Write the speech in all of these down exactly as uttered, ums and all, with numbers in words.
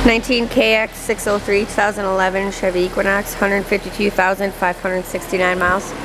nineteen K X six oh three, twenty eleven Chevy Equinox, one hundred fifty-two thousand five hundred sixty-nine miles.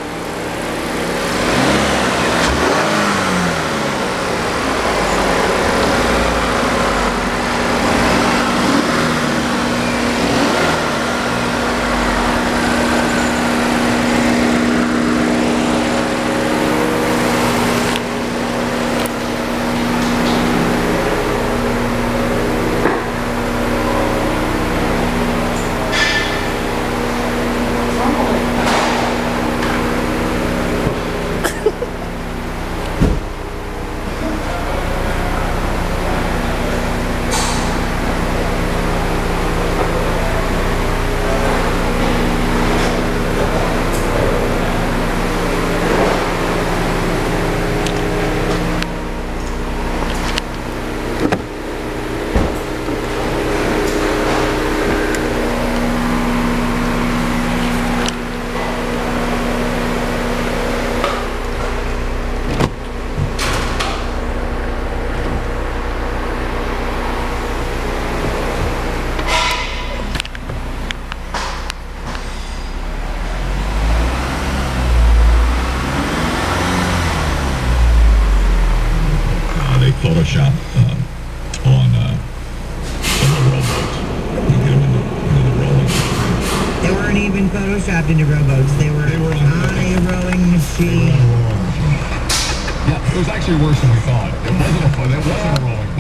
Photoshop uh, on uh, some of the rowboats. You get them into, into the rowing. They weren't even photoshopped into rowboats. They were, they were on, on a rowing machine. Yeah, it was actually worse than we thought. It wasn't a, it wasn't a rowing